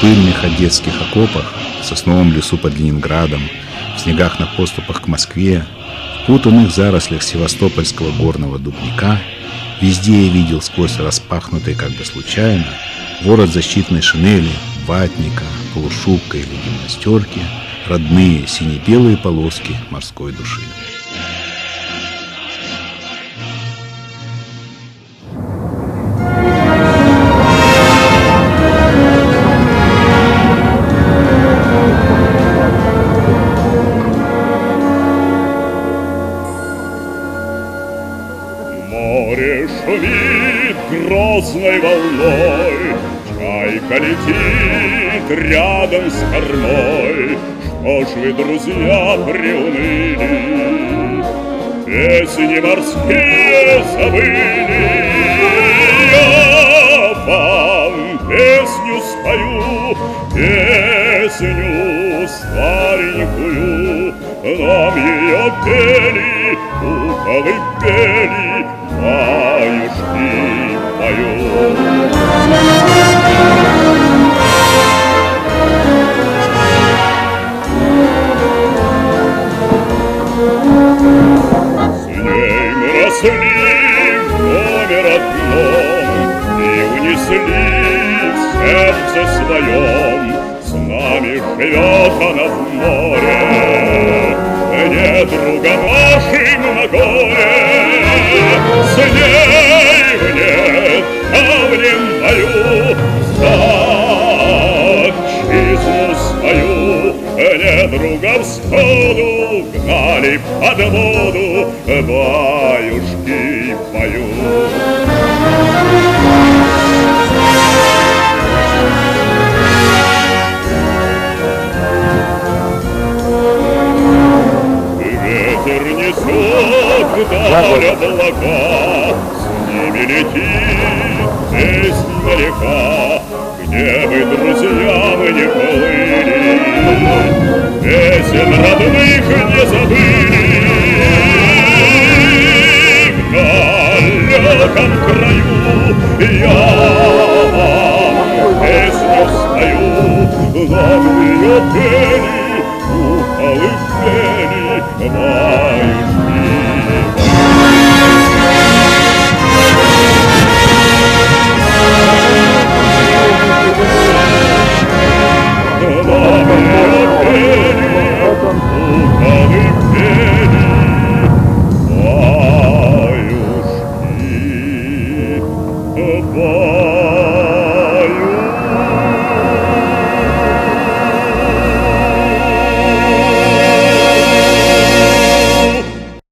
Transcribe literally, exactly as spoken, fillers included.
пыльных одесских окопах, в сосновом лесу под Ленинградом, в снегах на подступах к Москве, в путанных зарослях севастопольского горного дубника, везде я видел сквозь распахнутые как бы случайно ворот защитной шинели, ватника, полушубка или гимнастерки, родные сине-белые полоски морской души. Море шумит грозной волной, чайка летит рядом с кормой. Что ж вы, друзья, приуныли, песни морские забыли? Я вам песню спою, песню старенькую, нам ее пели, куковы пели, баюшки поют. С ней мы росли в доме родном и унесли в сердце своем. С нами живет она в море, недруга нашим на горе. С ней в недавнем бою за отчизну свою недруга всходу гнали под воду, баюшки поют. Ветер несет вдаль облака, с ними летит песнь на река. Где бы, друзья, мы не плыли, песен родных не забыли. В далеком краю я вам песню спою, нам ее пели, куполы пели, баюшки. Bye.